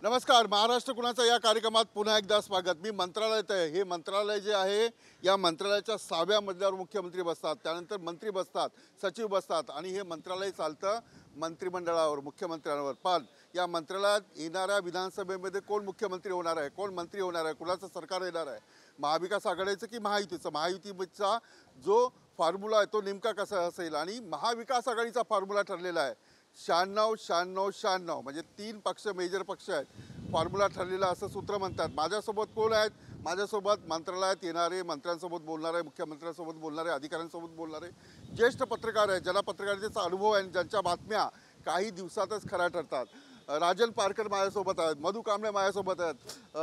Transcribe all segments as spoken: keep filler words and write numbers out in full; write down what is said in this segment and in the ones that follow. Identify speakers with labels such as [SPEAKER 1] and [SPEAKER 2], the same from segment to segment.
[SPEAKER 1] नमस्कार, महाराष्ट्र कुणाचा या कार्यक्रमात पुन्हा एकदा स्वागत। मी मंत्रालयात आहे। हे मंत्रालय जे आहे या मंत्रालयाच्या सहाव्या मजल्यावर मुख्यमंत्री बसतात, त्यानंतर मंत्री बसतात, सचिव बसतात आणि हे मंत्रालय चालतं मंत्रिमंडळावर, मुख्यमंत्र्यांवर। पण या मंत्रालयात येणाऱ्या विधानसभेमध्ये कोण मुख्यमंत्री होणार आहे, कोण मंत्री होणार आहे, कुणाचं सरकार येणार आहे, महाविकास आघाडीचं की महायुतीचं, महायुतीचा जो फॉर्म्युला आहे तो नेमका कसा असेल आणि महाविकास आघाडीचा फॉर्म्युला ठरलेला आहे शहाण्णव शहाण्णव शहाण्णव, म्हणजे तीन पक्ष मेजर पक्ष आहेत, फॉर्म्युला ठरलेला असं सूत्र म्हणतात। माझ्यासोबत कोण आहेत? माझ्यासोबत मंत्रालयात येणारे, मंत्र्यांसोबत बोलणारे, मुख्यमंत्र्यांसोबत बोलणारे, अधिकाऱ्यांसोबत बोलणारे ज्येष्ठ पत्रकार आहेत, ज्यांना पत्रकारितेचा अनुभव आहे, ज्यांच्या बातम्या काही दिवसातच खऱ्या ठरतात। राजन पारकर माझ्यासोबत आहेत, मधु कांबळे माझ्यासोबत आहेत,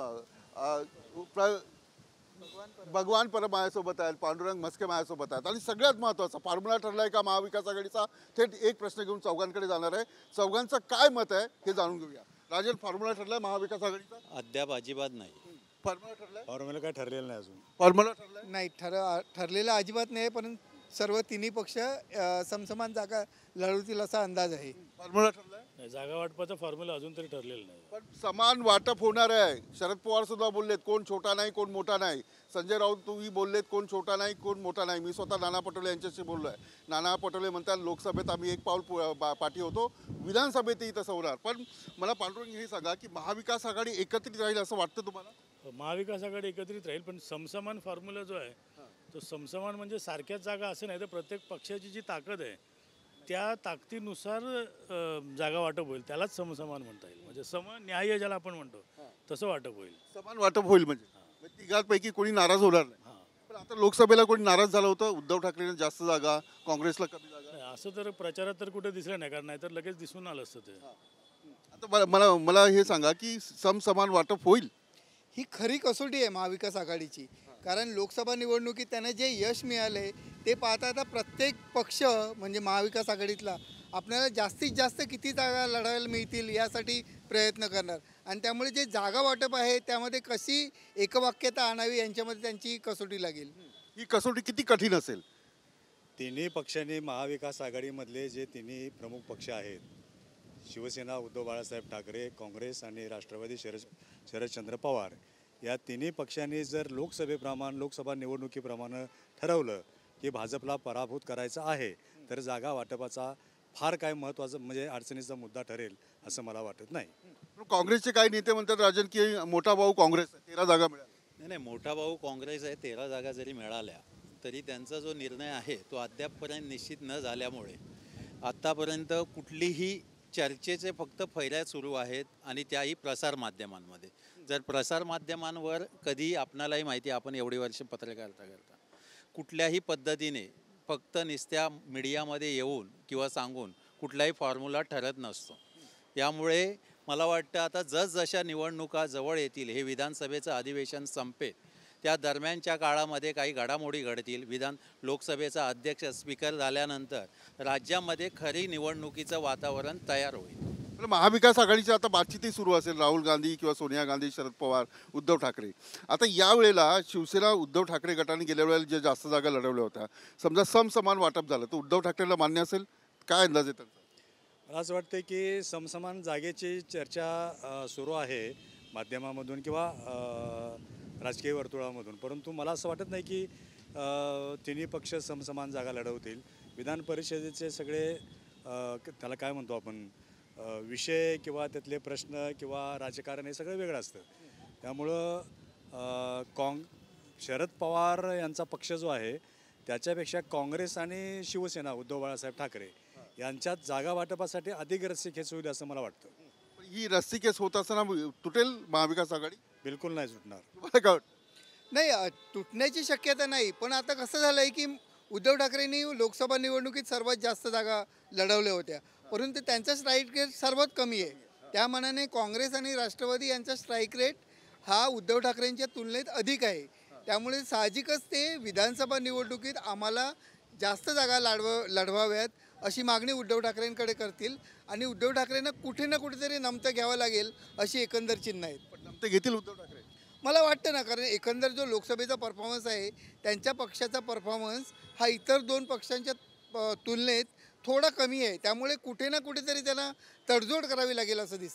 [SPEAKER 1] भगवान परब माझ्यासोबत आहेत, पांडुरंग म्हस्के माझ्यासोबत आहेत। आणि सगळ्यात महत्त्वाचा फॉर्म्युला ठरला आहे का महाविकास आघाडीचा? थेट एक प्रश्न घेऊन चौघांकडे जाणार आहे, चौघांचं काय मत आहे हे जाणून घेऊया। राजन, फॉर्म्युला ठरलाय महाविकास आघाडीचा?
[SPEAKER 2] अद्याप अजिबात नाही।
[SPEAKER 1] फॉर्म्युला ठरलाय?
[SPEAKER 3] फॉर्म्युला काय ठरलेलं नाही अजून।
[SPEAKER 1] फॉर्म्युला ठरलाय
[SPEAKER 4] नाही, ठर ठरलेलं अजिबात नाही, पण सर्व तिन्ही पक्ष समसमान जागा लढवतील असा अंदाज आहे।
[SPEAKER 1] फॉर्म्युला ठरलाय?
[SPEAKER 3] जागा वाटपाचा फॉर्म्युला अजून तरी ठरलेलं नाही,
[SPEAKER 1] पण समान वाटप होणार आहे। शरद पवार सुद्धा बोललेत कोण छोटा नाही, कोण मोठा नाही। संजय राऊत तुम्ही बोललेत कोण छोटा नाही, कोण मोठा नाही। मी स्वतः नाना पटोले यांच्याशी बोललो आहे। नाना पटोले म्हणतात लोकसभेत आम्ही एक पाऊल पाठी होतो, विधानसभेतही तसं होणार। पण मला पांडुरंग हे सांगा की महाविकास आघाडी एकत्रित राहील असं वाटतं तुम्हाला?
[SPEAKER 3] महाविकास आघाडी एकत्रित राहील, पण समसमान फॉर्म्युला जो आहे तो समसमान म्हणजे सारख्याच जागा असं नाही, तर प्रत्येक पक्षाची जी ताकद आहे त्या ताकदीनुसार जागा वाटप होईल, त्यालाच समसमान म्हणता येईल। म्हणजे सम न्याय ज्याला आपण म्हणतो तसं वाटप होईल,
[SPEAKER 1] समान वाटप होईल। म्हणजे तिघांपैकी कोणी नाराज होणार नाही। पण आता लोकसभेला कोणी नाराज झालं होतं, उद्धव ठाकरेंना जास्त जागा, काँग्रेसला कमी जागा,
[SPEAKER 3] असं तर प्रचारात तर कुठे दिसलं नाही, कारण नाहीतर लगेच दिसून आलं असतं ते।
[SPEAKER 1] आता मला मला मला हे सांगा की समसमान वाटप होईल?
[SPEAKER 4] ही खरी कसोटी आहे महाविकास आघाडीची, कारण लोकसभा निवडणुकीत त्यांना जे यश मिळाले ते पाहता आता प्रत्येक पक्ष म्हणजे महाविकास आघाडीतला आपल्याला जास्तीत जास्त किती जागा लढवायला मिळतील यासाठी प्रयत्न करणार, आणि त्यामुळे जे जागा वाटप आहे त्यामध्ये कशी एकवाक्यता आणावी यांच्यामध्ये त्यांची कसोटी लागेल।
[SPEAKER 1] ही कसोटी किती कठीण असेल?
[SPEAKER 5] तिन्ही पक्षांनी, महाविकास आघाडीमधले जे तिन्ही प्रमुख पक्ष आहेत, शिवसेना उद्धव बाळासाहेब ठाकरे, काँग्रेस आणि राष्ट्रवादी शरद शरदचंद्र पवार, या तिन्ही पक्षांनी जर लोकसभेप्रमाणे लोकसभा निवडणुकीप्रमाणे ठरवलं की भाजपला पराभूत करायचं आहे, तर जागा वाटपाचा फार काय महत्त्वाचा म्हणजे अडचणीचा मुद्दा ठरेल असं मला वाटत नाही।
[SPEAKER 1] काँग्रेसचे काही नेते म्हणतात राजन की मोठा भाऊ काँग्रेस आहे, तेरा जागा मिळाल्या।
[SPEAKER 2] नाही नाही, मोठा भाऊ काँग्रेस आहे, तेरा जागा जरी मिळाल्या तरी त्यांचा जो निर्णय आहे तो अद्यापपर्यंत निश्चित न झाल्यामुळे आत्तापर्यंत कुठलीही चर्चेचे फक्त फैऱ्या सुरू आहेत, आणि त्याही प्रसारमाध्यमांमध्ये। जर प्रसारमाध्यमांवर कधी आपणालाही माहिती, आपण एवढी वर्ष पत्रकारिता करता, कुठल्याही पद्धतीने फक्त निस्त्या मीडियामध्ये येऊन किंवा सांगून कुठलाही फॉर्म्युला ठरत नसतो। यामुळे मला वाटतं आता जसजशा निवडणुका जवळ येतील, हे विधानसभेचं अधिवेशन संपेल, त्या दरम्यानच्या काळामध्ये काही घडामोडी घडतील। विधान लोकसभेचा अध्यक्ष स्पीकर झाल्यानंतर राज्यामध्ये खरी निवडणुकीचं वातावरण तयार होईल।
[SPEAKER 1] महाविकास आघाडीची आता बातचीतही सुरू असेल, राहुल गांधी किंवा सोनिया गांधी, शरद पवार, उद्धव ठाकरे। आता यावेळेला शिवसेना उद्धव ठाकरे गटाने गेल्या वेळेला जे जास्त जागा लढवल्या होत्या, समजा समसमान वाटप झालं तर उद्धव ठाकरेला मान्य असेल? काय अंदाज आहे त्यांचा?
[SPEAKER 5] मला असं वाटतं की समसमान जागेची चर्चा सुरू आहे माध्यमामधून किंवा राजकीय वर्तुळामधून, परंतु मला असं वाटत नाही की तिन्ही पक्ष समसमान जागा लढवतील। विधान परिषदेचे सगळे त्याला काय म्हणतो आपण विषय किंवा त्यातले प्रश्न किंवा राजकारण हे सगळं वेगळं असतं। त्यामुळं काँग शरद पवार यांचा पक्ष जो आहे त्याच्यापेक्षा काँग्रेस आणि शिवसेना उद्धव बाळासाहेब ठाकरे यांच्यात जागा वाटपासाठी अधिक रस्सीखेच होईल असं मला वाटतं।
[SPEAKER 1] ही रस्सीखेच होत असताना तुटेल महाविकास आघाडी?
[SPEAKER 5] बिलकुल नाही सुटणार।
[SPEAKER 1] तुम्हाला काय वाटतं?
[SPEAKER 4] नाही, तुटण्याची शक्यता नाही, पण आता कसं झालं आहे की उद्धव ठाकरेंनी लोकसभा निवडणुकीत सर्वात जास्त जागा लढवल्या होत्या, परंतु त्यांचा स्ट्राईक रेट सर्वात कमी आहे। त्या मानाने काँग्रेस आणि राष्ट्रवादी यांचा स्ट्राईक रेट हा उद्धव ठाकरेंच्या तुलनेत अधिक आहे। त्यामुळे साहजिकच ते विधानसभा निवडणुकीत आम्हाला जास्त जागा लढव लढवाव्यात अशी मागणी उद्धव ठाकरेंकडे करतील, आणि उद्धव ठाकरेंना कुठे ना कुठेतरी नमतं घ्यावं लागेल अशी एकंदर चिन्ह आहेत।
[SPEAKER 1] पण नमतं घेतील उद्धव ठाकरे
[SPEAKER 4] मला वाटतं ना, कारण एकंदर जो लोकसभेचा परफॉर्मन्स आहे त्यांच्या पक्षाचा परफॉर्मन्स हा इतर दोन पक्षांच्या तुलनेत थोडा कमी आहे, त्यामुळे कुठे ना कुठेतरी त्यांना तडजोड करावी लागेल असं दिसतंय।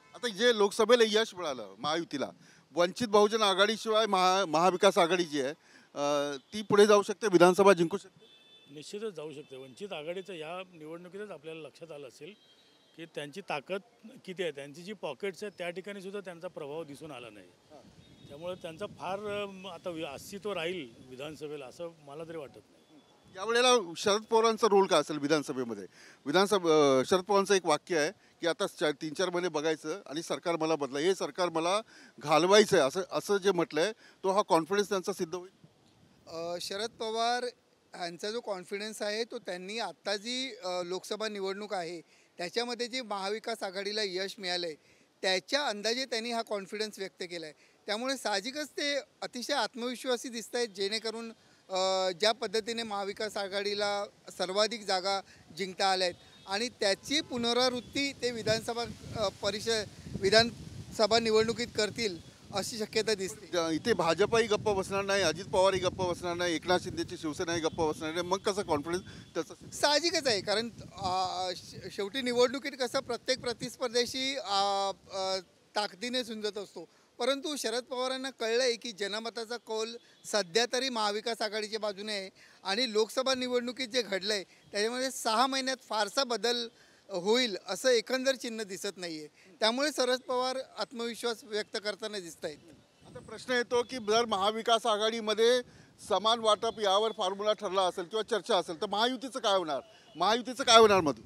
[SPEAKER 1] आता जे लोकसभेला यश मिळालं महायुतीला, वंचित बहुजन आघाडीशिवाय महा महाविकास आघाडी जी आहे अं, ती पुढे जाऊ शकते, विधानसभा जिंकू शकते.
[SPEAKER 3] निश्चितच जाऊ शकते. वंचित आघाडीचं या निवडणुकीतच आपल्याला लक्षात आलं असेल की त्यांची ताकद किती आहे, त्यांची जी पॉकेट्स आहेत त्या ठिकाणी सुद्धा त्यांचा प्रभाव दिसून आला नाही. त्यामुळे त्यांचा फार अं, आता वि- अस्तित्व राहील विधानसभेला असं मला तरी वाटत नाही.
[SPEAKER 1] यावेळेला शरद पवारांचा रोल काय असेल विधानसभेमध्ये? विधानसभा अं, शरद पवारांचं एक वाक्य आहे की आता चार तीन चार महिने बघायचं आणि सरकार मला बदला, हे सरकार मला घालवायचं आहे असं असं जे म्हटलंय, तो हा कॉन्फिडन्स त्यांचा सिद्ध होईल.
[SPEAKER 4] अ, शरद पवार यांचा जो कॉन्फिडन्स आहे तो त्यांनी आत्ता जी अ, लोकसभा निवडणूक आहे त्याच्यामध्ये जे महाविकास आघाडीला यश मिळालं आहे त्याच्या अंदाजे त्यांनी हा कॉन्फिडन्स व्यक्त केला आहे. त्यामुळे साहजिकच ते अतिशय आत्मविश्वासी दिसत आहेत, जेणेकरून अ, ज्या पद्धतीने महाविकास आघाडीला सर्वाधिक जागा जिंकता आल्या आहेत आणि त्याची पुनरावृत्ती ते विधानसभा अ, परिषद विधानसभा निवडणुकीत करतील अशी शक्यता दिसते.
[SPEAKER 1] ज- इथे भाजपही गप्प बसणार नाही, अजित पवारही गप्प बसणार नाही, एकनाथ शिंदेची शिवसेनाही गप्प बसणार नाही, मग कसं कॉन्फिडन्स त्याचा?
[SPEAKER 4] साहजिकच आहे, कारण अ, श- शेवटी निवडणुकीत कसं प्रत्येक प्रतिस्पर्ध्याशी अ, अ, ताकदीने झुंजत असतो. परंतु शरद पवारांना कळलं आहे की जनमताचा कौल सध्या तरी महाविकास आघाडीच्या बाजूने आहे आणि लोकसभा निवडणुकीत जे घडलं आहे त्याच्यामध्ये सहा महिन्यात फारसा बदल होईल असं एकंदर चिन्ह दिसत नाही आहे. त्यामुळे शरद पवार आत्मविश्वास व्यक्त करताना दिसत आहेत.
[SPEAKER 1] आता प्रश्न येतो की जर महाविकास आघाडीमध्ये समान वाटप यावर फॉर्म्युला ठरला असेल किंवा चर्चा असेल तर महायुतीचं काय होणार? महायुतीचं काय होणार मधून?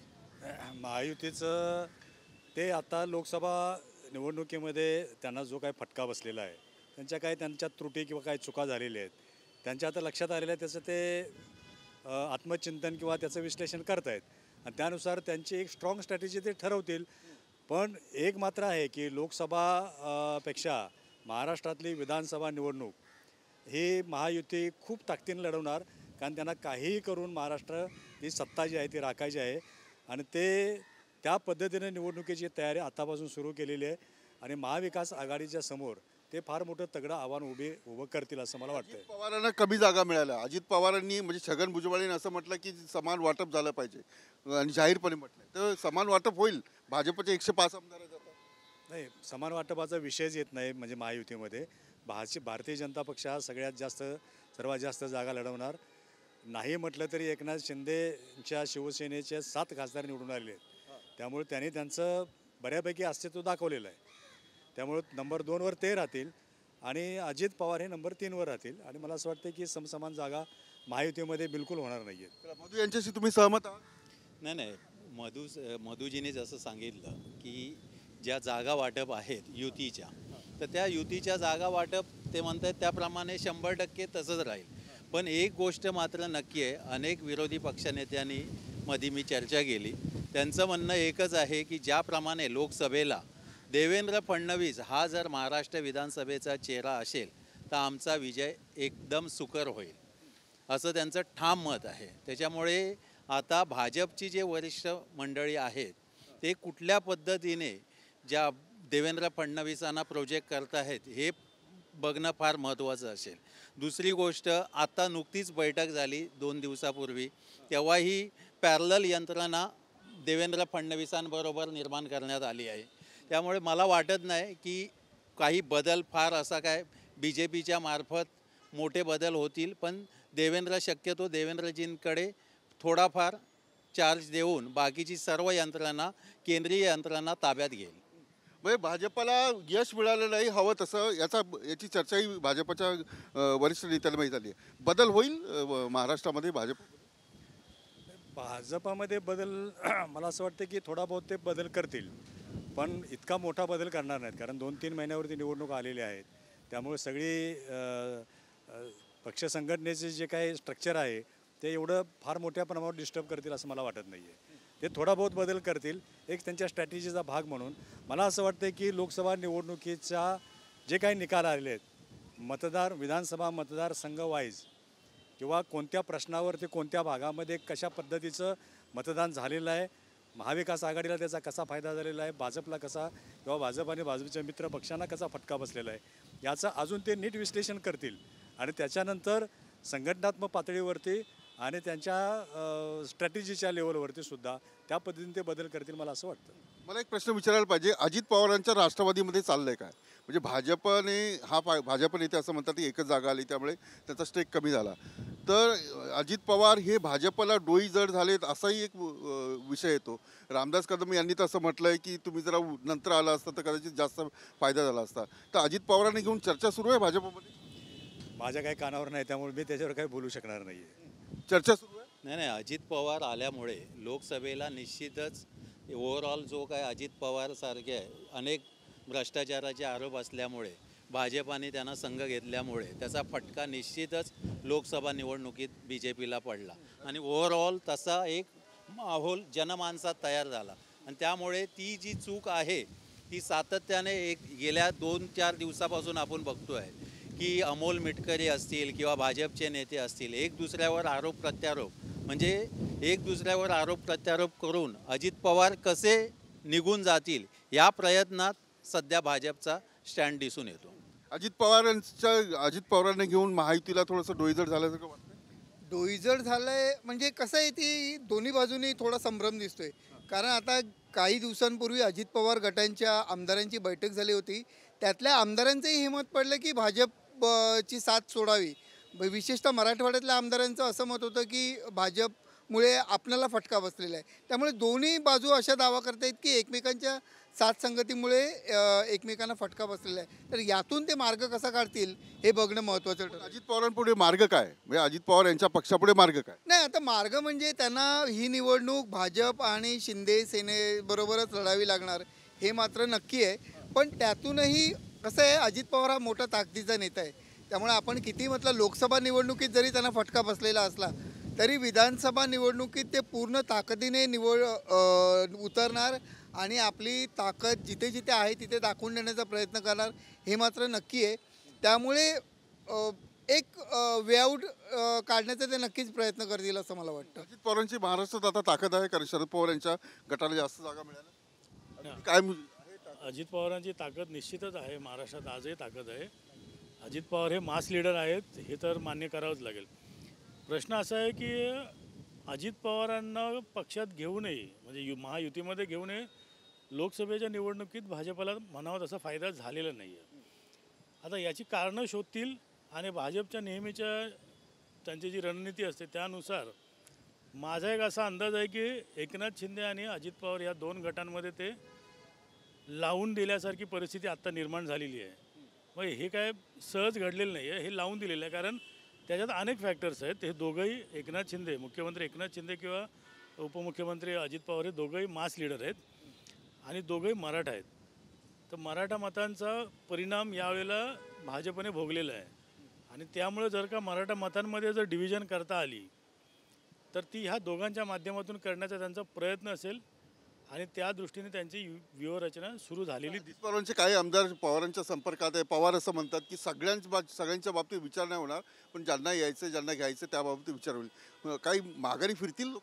[SPEAKER 5] महायुतीचं ते आता लोकसभा निवडणुकीमध्ये त्यांना जो काही फटका बसलेला आहे, त्यांच्या काही त्यांच्या त्रुटी किंवा काही चुका झालेल्या आहेत, त्यांच्या आता लक्षात आलेल्या आहे, त्याचं ते अ, आत्मचिंतन किंवा त्याचं विश्लेषण करत आहेत आणि त्यानुसार त्यांची एक स्ट्रॉंग स्ट्रॅटेजी ते ठरवतील. पण एक मात्र आहे की लोकसभा अ, पेक्षा महाराष्ट्रातली विधानसभा निवडणूक ही महायुती खूप ताकदीने लढवणार, कारण त्यांना काहीही करून महाराष्ट्र ही सत्ता जी आहे ती राखायची आहे आणि ते त्या पद्धतीने निवडणुकीची तयारी आतापासून सुरू केलेली आहे आणि महाविकास आघाडीच्या समोर ते फार मोठं तगडं आव्हान उभे उभं करतील असं मला वाटतंय.
[SPEAKER 1] अजित पवारांना कमी जागा मिळाल्या. अजित पवारांनी म्हणजे छगन भुजबळांनी असं म्हटलं की समान वाटप झालं पाहिजे आणि जाहीरपणे म्हटलं तर समान वाटप होईल. भाजपचे एकशे पाच आमदार जातात.
[SPEAKER 5] नाही, समान वाटपाचा विषयच येत नाही. म्हणजे महायुतीमध्ये भाजप भारतीय जनता पक्ष हा सगळ्यात जास्त सर्वात जास्त जागा लढवणार. नाही म्हटलं तरी एकनाथ शिंदेच्या शिवसेनेचे सात खासदार निवडून आलेले आहेत, त्यामुळे त्यांनी त्यांचं बऱ्यापैकी अस्तित्व दाखवलेलं आहे. त्यामुळे नंबर दोनवर ते राहतील आणि अजित पवार हे नंबर तीनवर राहतील आणि मला असं वाटतं की समसमान जागा महायुतीमध्ये बिलकुल होणार नाही आहेत.
[SPEAKER 1] तर मधू यांच्याशी तुम्ही सहमत आहात?
[SPEAKER 2] नाही नाही मधू मधूजीने जसं सांगितलं की ज्या जागा वाटप आहेत युतीच्या, तर त्या युतीच्या जागा वाटप ते म्हणतात त्याप्रमाणे शंभर टक्के तसंच राहील. पण एक गोष्ट मात्र नक्की आहे, अनेक विरोधी पक्षनेत्यांनी मध्ये मी चर्चा केली, त्यांचं म्हणणं एकच आहे की ज्याप्रमाणे लोकसभेला देवेंद्र फडणवीस हा जर महाराष्ट्र विधानसभेचा चेहरा असेल तर आमचा विजय एकदम सुकर होईल, असं त्यांचं ठाम मत आहे. त्याच्यामुळे आता भाजपची जे वरिष्ठ मंडळी आहेत ते कुठल्या पद्धतीने ज्या देवेंद्र फडणवीसांना प्रोजेक्ट करत आहेत हे बघणं फार महत्त्वाचं असेल. दुसरी गोष्ट, आता नुकतीच बैठक झाली दोन दिवसापूर्वी, तेव्हाही पॅरलल यंत्रणा देवेंद्र फडणवीसांबरोबर निर्माण करण्यात आली आहे. त्यामुळे मला वाटत नाही की काही बदल फार असा काय बी जे पीच्या मार्फत मोठे बदल होतील, पण देवेंद्र शक्यतो देवेंद्रजींकडे थोडाफार चार्ज देऊन बाकीची सर्व यंत्रणा केंद्रीय यंत्रणा ताब्यात घेईल.
[SPEAKER 1] म्हणजे भाजपला यश मिळालं नाही हवं तसं, याचा याची चर्चाही भाजपच्या अं, वरिष्ठ नेत्यांना माहीत झाली आहे. बदल होईल अं, महाराष्ट्रामध्ये भाजप?
[SPEAKER 5] भाजपामध्ये बदल मला असं वाटतं की थोडा बहुत ते बदल करतील, पण इतका मोठा बदल करणार नाहीत, कारण दोन तीन महिन्यावरती निवडणूक आलेल्या आहेत. त्यामुळे सगळी अ, अ, पक्ष संघटनेचे जे काही स्ट्रक्चर आहे ते एवढं फार मोठ्या प्रमाणावर डिस्टर्ब करतील असं मला वाटत नाही आहे. ते थोडा बहुत बदल करतील एक त्यांच्या स्ट्रॅटेजीचा भाग म्हणून. मला असं वाटतं की लोकसभा निवडणुकीचा जे काही निकाल आलेले आहेत, मतदार विधानसभा मतदारसंघ वाईज किंवा कोणत्या प्रश्नावर ते कोणत्या भागामध्ये कशा पद्धतीचं मतदान झालेलं आहे, महाविकास आघाडीला त्याचा कसा फायदा झालेला आहे, भाजपला कसा किंवा भाजप आणि भाजपच्या मित्र पक्षांना कसा फटका बसलेला आहे, याचं अजून ते नीट विश्लेषण करतील आणि त्याच्यानंतर संघटनात्मक पातळीवरती आणि त्यांच्या स्ट्रॅटेजीच्या लेवलवरती सुद्धा त्या पद्धतीने ते बदल करतील मला असं वाटतं.
[SPEAKER 1] मला एक प्रश्न विचारायला पाहिजे, अजित पवारांच्या राष्ट्रवादीमध्ये चाललंय काय? म्हणजे भाजपने हा पा भाजप नेते असं म्हणतात की एकच जागा आली त्यामुळे त्याचा स्टेक कमी झाला, तर अजित पवार हे भाजपला डोई जड झालेत असाही एक अ, विषय येतो. रामदास कदम यांनी तर असं म्हटलंय की तुम्ही जरा उ- नंतर आला असता तर कदाचित जास्त फायदा झाला असता. तर अजित पवारांनी घेऊन चर्चा सुरू आहे भाजपमध्ये?
[SPEAKER 5] माझ्या काही कानावर नाही त्यामुळे मी त्याच्यावर काही बोलू शकणार नाही आहे.
[SPEAKER 1] चर्चा सुरू आहे.
[SPEAKER 2] नाही नाही अजित पवार आल्यामुळे लोकसभेला निश्चितच ओव्हरऑल जो काय अजित पवार सारखे अनेक भ्रष्टाचाराचे आरोप असल्यामुळे भाजपाने त्यांना संघ घेतल्यामुळे त्याचा फटका निश्चितच लोकसभा निवडणुकीत बी जे पीला पडला आणि ओव्हरऑल तसा एक माहोल जनमानसात तयार झाला आणि त्यामुळे ती जी चूक आहे ती सातत्याने एक गेल्या दोन चार दिवसापासून आपण बघतो आहे की अमोल मिटकरी असतील किंवा भाजपचे नेते असतील एक दुसऱ्यावर आरोप प्रत्यारोप म्हणजे एक दुसऱ्यावर आरोप प्रत्यारोप करून अजित पवार कसे निघून जातील या प्रयत्नात सध्या भाजपचा स्टँड दिसून येतो.
[SPEAKER 1] अजित पवारांच्या अजित पवारांना घेऊन महायुतीला थोडंसं डोईजड झाल्यासारखं वाटतं.
[SPEAKER 4] डोईजड झालंय म्हणजे कसं आहे, ती दोन्ही बाजूनी थोडा संभ्रम दिसतोय. कारण आता काही दिवसांपूर्वी अजित पवार गटांच्या आमदारांची बैठक झाली होती. त्यातल्या आमदारांचंही हिंमत पडलं की भाजप अ, ची साथ सोडावी. ब- विशेषतः मराठवाड्यातल्या आमदारांचं असं मत होतं की भाजपमुळे आपल्याला फटका बसलेला आहे. त्यामुळे दोन्ही बाजू अशा दावा करतायत की एकमेकांच्या साथ संगतीमुळे अ, एकमेकांना फटका बसलेला आहे. तर यातून ते मार्ग कसा काढतील हे बघणं महत्त्वाचं ठरेल.
[SPEAKER 1] अजित पवारांपुढे मार्ग काय, म्हणजे अजित पवार यांच्या पक्षापुढे मार्ग काय?
[SPEAKER 4] नाही, आता मार्ग म्हणजे त्यांना ही निवडणूक भाजप आणि शिंदे सेनेबरोबरच लढावी लागणार हे मात्र नक्की आहे. पण त्यातूनही कसं आहे, अजित पवार हा मोठा ताकदीचा नेता आहे. त्यामुळे आपण किती म्हटलं लोकसभा निवडणुकीत जरी त्यांना फटका बसलेला असला तरी विधानसभा निवडणुकीत ते पूर्ण ताकदीने निवड अ, उतरणार आणि आपली ताकद जिथे जिथे आहे तिथे दाखवून देण्याचा प्रयत्न करणार हे मात्र नक्की आहे. त्यामुळे अ, एक वेआउट काढण्याचा ते नक्कीच प्रयत्न करतील असं मला वाटतं.
[SPEAKER 1] अजित पवारांची महाराष्ट्रात आता ताकद आहे कारण शरद पवार यांच्या गटाला जास्त जागा मिळाल्या.
[SPEAKER 3] हा.
[SPEAKER 1] काय मु-
[SPEAKER 3] अजित पवारांची ताकद निश्चितच आहे. महाराष्ट्रात आजही ताकद आहे. अजित पवार हे मास लीडर आहेत हे तर मान्य करावंच लागेल. प्रश्न असा आहे की अजित पवारांना पक्षात घेऊ नये म्हणजे यु महायुतीमध्ये घेऊ नये. लोकसभेच्या निवडणुकीत भाजपला म्हणावा तसा फायदा झालेला नाही आहे. आता याची कारणं शोधतील आणि भाजपच्या नेहमीच्या त्यांची जी रणनीती असते त्यानुसार माझा एक असा अंदाज आहे की एकनाथ शिंदे आणि अजित पवार या दोन गटांमध्ये ते लावून दिल्यासारखी परिस्थिती आत्ता निर्माण झालेली आहे. मग हे काय सहज घडलेलं नाही आहे, हे लावून दिलेलं आहे. कारण त्याच्यात अनेक फॅक्टर्स आहेत. हे दोघंही एकनाथ शिंदे मुख्यमंत्री एकनाथ शिंदे किंवा उपमुख्यमंत्री अजित पवार हे दोघंही मास लीडर आहेत आणि दोघंही मराठा आहेत. तर मराठा मतांचा परिणाम यावेळेला भाजपने भोगलेला आहे आणि त्यामुळे जर का मराठा मतांमध्ये जर डिव्हिजन करता आली तर ती ह्या दोघांच्या माध्यमातून करण्याचा त्यांचा प्रयत्न असेल आणि त्या दृष्टीने त्यांची व्यूहरचना सुरू झालेली
[SPEAKER 1] अजित पवारांचे काही आमदार पवारांच्या संपर्कात आहे. पवार असं म्हणतात की सगळ्यांच्या बाब सगळ्यांच्या बाबतीत विचार नाही होणार, पण ज्यांना यायचं ज्यांना घ्यायचं त्या बाबतीत विचार होईल. काही माघारी फिरतील लोक?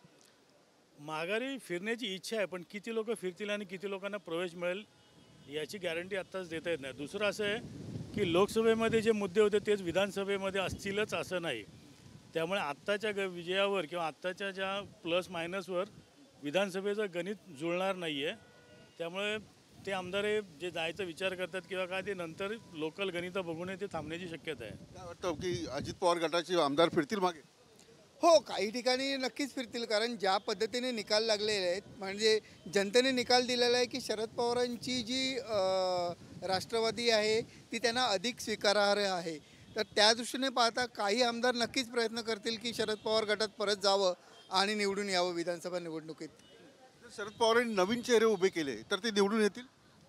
[SPEAKER 3] माघारी फिरण्याची इच्छा आहे, पण किती लोक फिरतील आणि किती लोकांना प्रवेश मिळेल याची गॅरंटी आत्ताच देता येत नाही. दुसरं असं आहे की लोकसभेमध्ये जे मुद्दे होते तेच विधानसभेमध्ये असतीलच असं नाही. त्यामुळे आत्ताच्या ग विजयावर किंवा आत्ताच्या ज्या प्लस मायनसवर विधानसभेचं गणित जुळणार नाही आहे. त्यामुळे ते आमदार हे जे जायचा विचार करतात किंवा काय ते नंतर लोकल गणितं बघून ते थांबण्याची शक्यता आहे.
[SPEAKER 1] काय वाटतं की अजित पवार गटाचे आमदार फिरतील मागे?
[SPEAKER 4] हो, काही ठिकाणी नक्कीच फिरतील. कारण ज्या पद्धतीने निकाल लागलेले आहेत म्हणजे जनतेने निकाल दिलेला आहे की शरद पवारांची जी अ, राष्ट्रवादी आहे ती त्यांना अधिक स्वीकारार्ह आहे. तर त्या दृष्टीने पाहता काही आमदार नक्कीच प्रयत्न करतील की शरद पवार गटात परत जावं आणि निवडून यावं विधानसभा निवडणुकीत.
[SPEAKER 1] जर शरद पवारांनी नवीन चेहरे उभे केले तर ते निवडून येतील.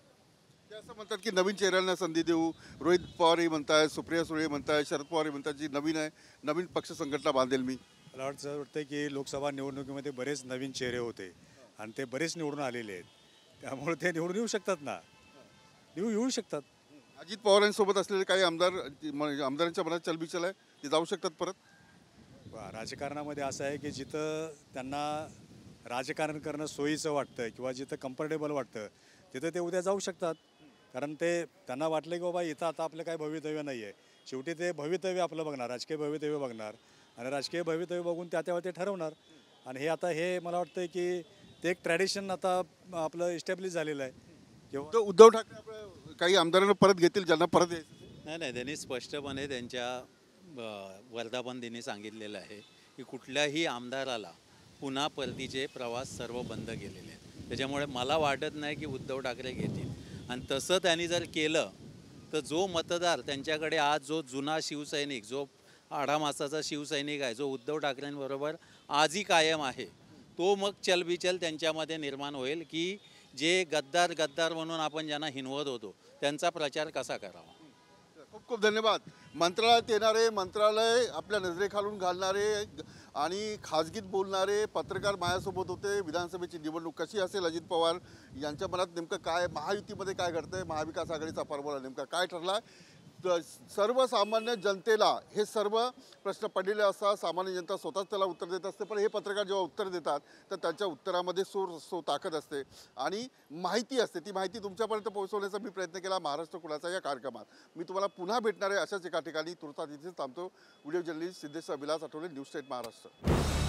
[SPEAKER 1] ते असं म्हणतात की नवीन चेहऱ्यांना संधी देऊ. रोहित पवारही म्हणताय, सुप्रिया सुळे म्हणताय, शरद पवारही म्हणतात जी नवीन आहे नवीन पक्ष संघटना बांधेल मी.
[SPEAKER 5] मला वाटतं वाटतं की लोकसभा निवडणुकीमध्ये बरेच नवीन चेहरे होते आणि ते बरेच निवडून आलेले आहेत. त्यामुळे ते निवडून येऊ शकतात ना, निवडून येऊ शकतात.
[SPEAKER 1] अजित पवारांसोबत असलेले काही आमदार म- आमदारांच्या मनात चलबिचल आहे, ते जाऊ शकतात परत.
[SPEAKER 5] वा, राजकारणामध्ये असं आहे की जिथं त्यांना राजकारण करणं सोयीचं वाटतं किंवा जिथं कम्फर्टेबल वाटतं तिथं ते उद्या जाऊ शकतात. कारण ते त्यांना वाटलं की बाबा इथं आता आपलं काही भवितव्य नाही आहे. शेवटी ते भवितव्य आपलं बघणार, राजकीय भवितव्य बघणार आणि राजकीय भवितव्य बघून त्या त्यावर ते ठरवणार. आणि हे आता हे मला वाटतं की ते एक ट्रॅडिशन आता आपलं इस्टॅब्लिश झालेलं आहे किंवा
[SPEAKER 1] तर उद्धव ठाकरे आपल्या काही आमदारांना परत घेतील ज्यांना परत यायचं.
[SPEAKER 2] नाही नाही त्यांनी स्पष्टपणे त्यांच्या अ, वर्धापन दिनी सांगितलेलं आहे की कुठल्याही आमदाराला पुन्हा परतीचे प्रवास सर्व बंद केलेले आहेत. त्याच्यामुळे मला वाटत नाही की उद्धव ठाकरे घेतील. आणि तसं त्यांनी जर केलं तर जो मतदार त्यांच्याकडे आज जो जुना शिवसैनिक जो आढामासाचा शिवसैनिक आहे जो उद्धव ठाकरेंबरोबर आजही कायम आहे तो मग चलबिचल त्यांच्यामध्ये निर्माण होईल की जे गद्दार गद्दार म्हणून आपण ज्यांना हिनवत होतो त्यांचा प्रचार कसा करावा.
[SPEAKER 1] खूप खूप धन्यवाद. मंत्रालयात येणारे, मंत्रालय आपल्या नजरेखालून घालणारे आणि खाजगीत बोलणारे पत्रकार माझ्यासोबत होते. विधानसभेची निवडणूक कशी असेल, अजित पवार यांच्या मनात नेमकं काय, महायुतीमध्ये काय घडतंय, महाविकास आघाडीचा फॉर्म्युला नेमका काय ठरला, तर सर्वसामान्य जनतेला हे सर्व प्रश्न पडलेले असतात. सामान्य जनता स्वतःच त्याला उत्तर देत असते. पण हे पत्रकार जेव्हा उत्तर देतात तर त्यांच्या उत्तरामध्ये सूर सो ताकद असते आणि माहिती असते. ती माहिती तुमच्यापर्यंत पोहोचवण्याचा मी प्रयत्न केला महाराष्ट्र कुणाचा या कार्यक्रमात. मी तुम्हाला पुन्हा भेटणार आहे अशाच एका ठिकाणी. तुर्तास इथेच थांबतो. Video journalist Siddheshwar Vilas Athawale, news state Maharashtra.